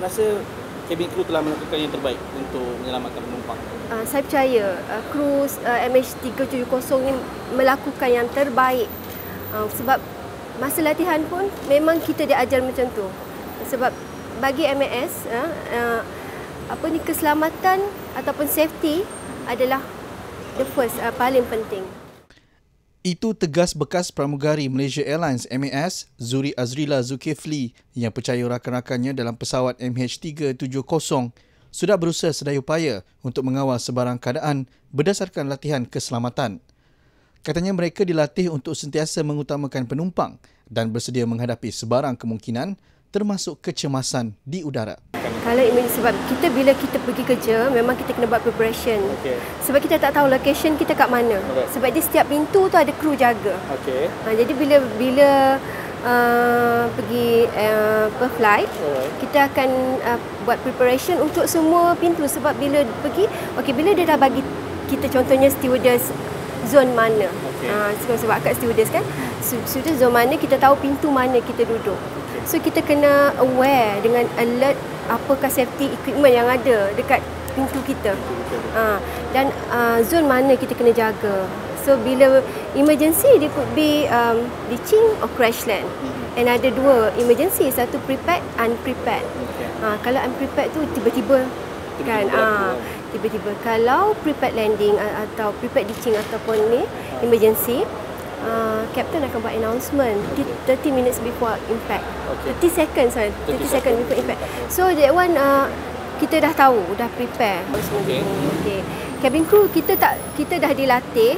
rasa cabin crew telah melakukan yang terbaik untuk menyelamatkan penumpang? Saya percaya kru MH370 ni melakukan yang terbaik. Sebab masa latihan pun memang kita diajar macam tu. Sebab bagi MAS keselamatan ataupun safety adalah the first, paling penting. Itu tegas bekas pramugari Malaysia Airlines MAS Zuri Azrila Zulkifli yang percaya rakan-rakannya dalam pesawat MH370 sudah berusaha sedaya upaya untuk mengawal sebarang keadaan berdasarkan latihan keselamatan. Katanya mereka dilatih untuk sentiasa mengutamakan penumpang dan bersedia menghadapi sebarang kemungkinan termasuk kecemasan di udara. Kalau sebab bila kita pergi kerja, memang kita kena buat preparation. Okay. Sebab kita tak tahu location kita kat mana. Alright. Sebab di setiap pintu tu ada kru jaga. Okay. Jadi bila pergi flight, kita akan buat preparation untuk semua pintu. Sebab bila pergi, bila dia dah bagi kita contohnya stewardess zone mana. Sebab kat stewardess kan, stewardess zone mana, kita tahu pintu mana kita duduk. So kita kena aware dengan alert apakah safety equipment yang ada dekat pintu kita. Dan zone mana kita kena jaga. So bila emergency, dia could be ditching or crash land. And ada dua emergency, satu prepared, unprepared. Kalau unprepared tu tiba-tiba kan, tiba-tiba. Kalau prepared landing atau prepared ditching ataupun ni emergency, Captain akan buat announcement 30 minutes before impact. 30 seconds before impact. So that one kita dah tahu, dah prepare. Okay. Cabin crew kita dah dilatih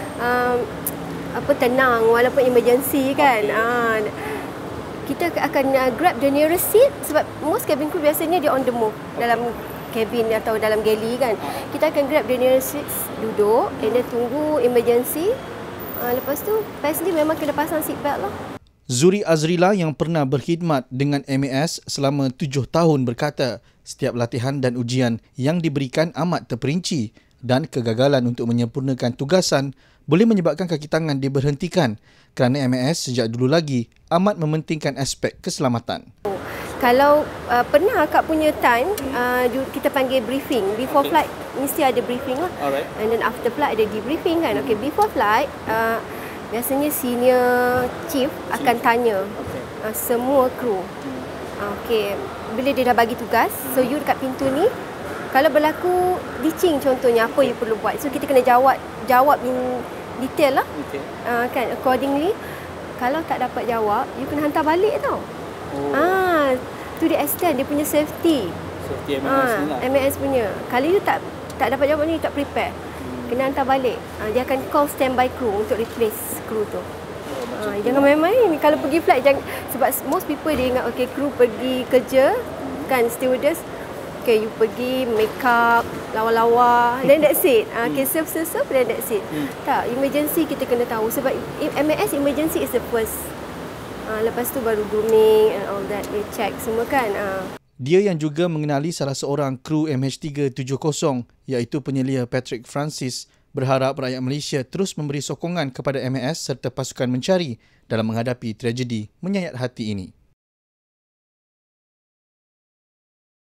tenang walaupun emergency kan. Kita akan grab the nearest seat sebab most cabin crew biasanya dia on the move dalam cabin atau dalam galley kan. Kita akan grab the nearest seat, duduk and then tunggu emergency. Lepas tu, passenger memang kena pasang seatbelt lah. Zuri Azrila yang pernah berkhidmat dengan MAS selama 7 tahun berkata, setiap latihan dan ujian yang diberikan amat terperinci dan kegagalan untuk menyempurnakan tugasan boleh menyebabkan kaki tangan diberhentikan kerana MAS sejak dulu lagi amat mementingkan aspek keselamatan. Kalau pernah akak punya time, kita panggil briefing. Before flight, mesti ada briefing lah. Alright. And then after flight ada debriefing kan. Okay, before flight, biasanya senior chief akan tanya semua kru. Okay, bila dia dah bagi tugas, so you dekat pintu ni, kalau berlaku ditching contohnya, apa you perlu buat. So kita kena jawab in detail lah. Kan, accordingly. Kalau tak dapat jawab, you kena hantar balik tau. To the extent dia punya safety. MAS punya. Kalau you tak dapat jawab ni, you tak prepare, kena hantar balik. Dia akan call standby crew untuk replace crew tu. Jangan main-main kalau pergi flight. Sebab most people dia ingat crew pergi kerja kan, stewardess, you pergi make up, lawa-lawa, then that's it. Serve, then that's it. Tak, emergency kita kena tahu. Sebab MAS emergency is the first. Lepas tu baru grooming and all that, we check semua kan. Dia yang juga mengenali salah seorang kru MH370 iaitu penyelia Patrick Francis berharap rakyat Malaysia terus memberi sokongan kepada MAS serta pasukan mencari dalam menghadapi tragedi menyayat hati ini.